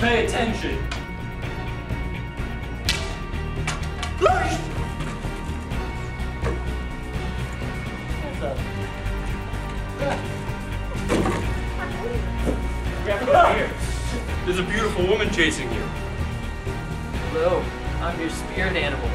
Pay attention. Here. There's a beautiful woman chasing you. Hello, I'm your spirit animal.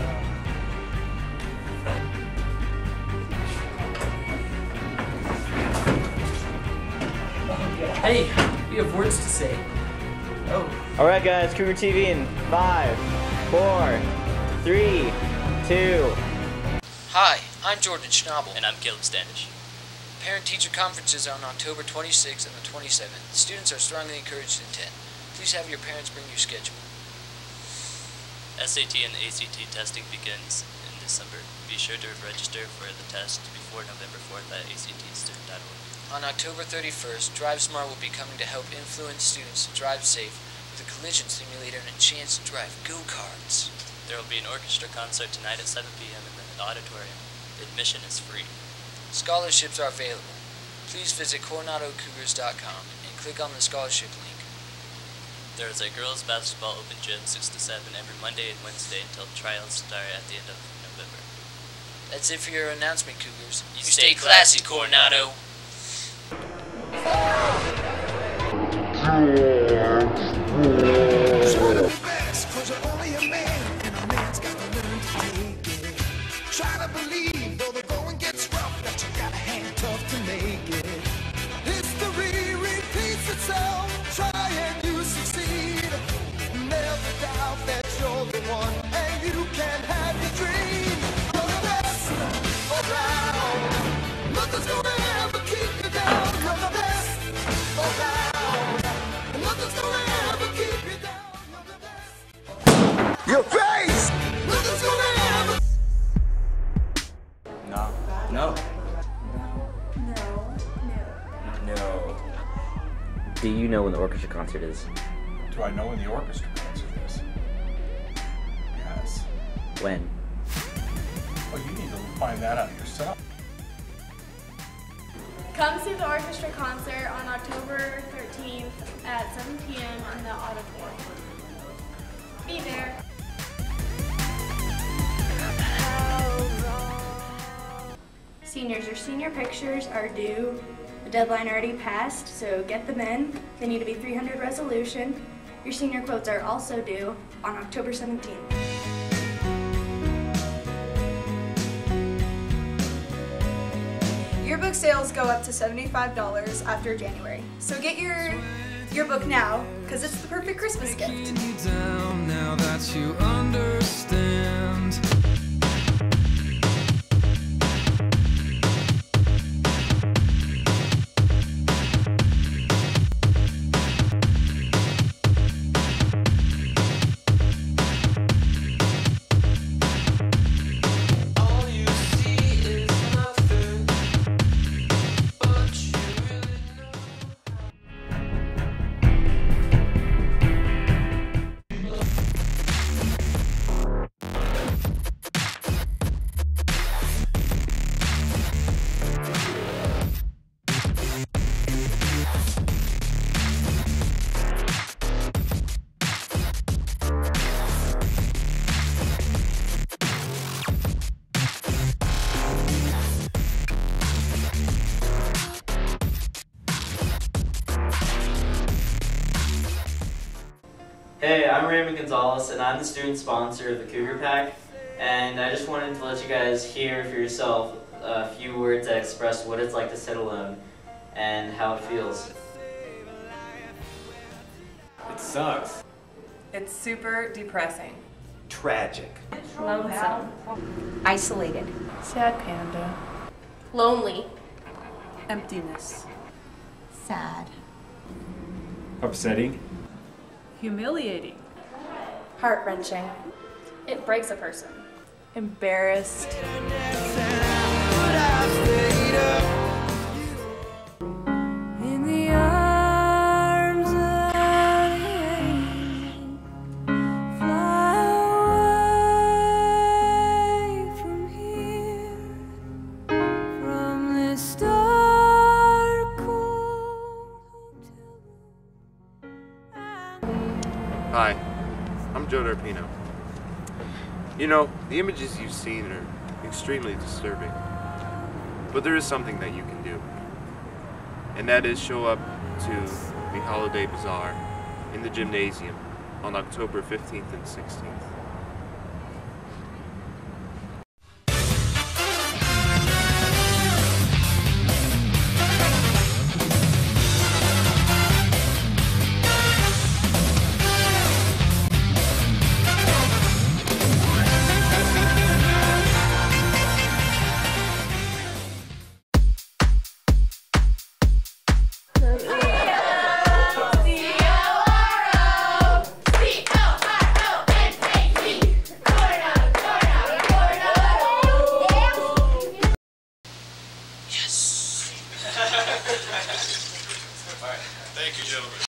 Hey, we have words to say. Oh. Alright guys, KUGRTV in 5, 4, 3, 2. Hi, I'm Jordan Schnabel. And I'm Caleb Standish. Parent-teacher conferences are on October 26th and the 27th. Students are strongly encouraged to attend. Please have your parents bring your schedule. SAT and ACT testing begins in December. Be sure to register for the test before November 4th at actstudent.org. On October 31st, Drive Smart will be coming to help influence students to drive safe with a collision simulator and a chance to drive go-karts. There will be an orchestra concert tonight at 7 p.m. in the auditorium. Admission is free. Scholarships are available. Please visit CoronadoCougars.com and click on the scholarship link. There is a girls' basketball open gym 6 to 7 every Monday and Wednesday until trials start at the end of November. That's it for your announcement, Cougars. You stay classy, Coronado. Try to believe, though the going gets rough, that you got a hand tough to make it. History repeats itself, try and you succeed. Never doubt that you're the one, and you can have your dream. You're the best around. Nothing's gonna ever keep you down. You're the best around. Nothing's gonna ever keep you down. You're the best. Your face! Nothing's gonna ever. No. No. No. Do you know when the orchestra concert is? Do I know when the orchestra concert is? Yes. When? Well, you need to find that out yourself. Come see the orchestra concert on October 13th at 7 p.m. in the auditorium. Be there. Seniors, your senior pictures are due. The deadline already passed, so get them in. They need to be 300 resolution. Your senior quotes are also due on October 17th. Yearbook sales go up to $75 after January. So get your yearbook now, because it's the perfect Christmas gift. Now that you understand. Hey, I'm Raymond Gonzalez, and I'm the student sponsor of the Cougar Pack, and I just wanted to let you guys hear for yourself a few words that express what it's like to sit alone and how it feels. It sucks. It's super depressing. Tragic. Lonesome. Isolated. Sad panda. Lonely. Emptiness. Sad. Upsetting. Humiliating. Heart-wrenching. It breaks a person. Embarrassed. In the arms of the angel, fly away from here, from this dark cold hotel. showed Arpino. You know, the images you've seen are extremely disturbing. But there is something that you can do. And that is show up to the Holiday Bazaar in the gymnasium on October 15th and 16th. Thank you, gentlemen.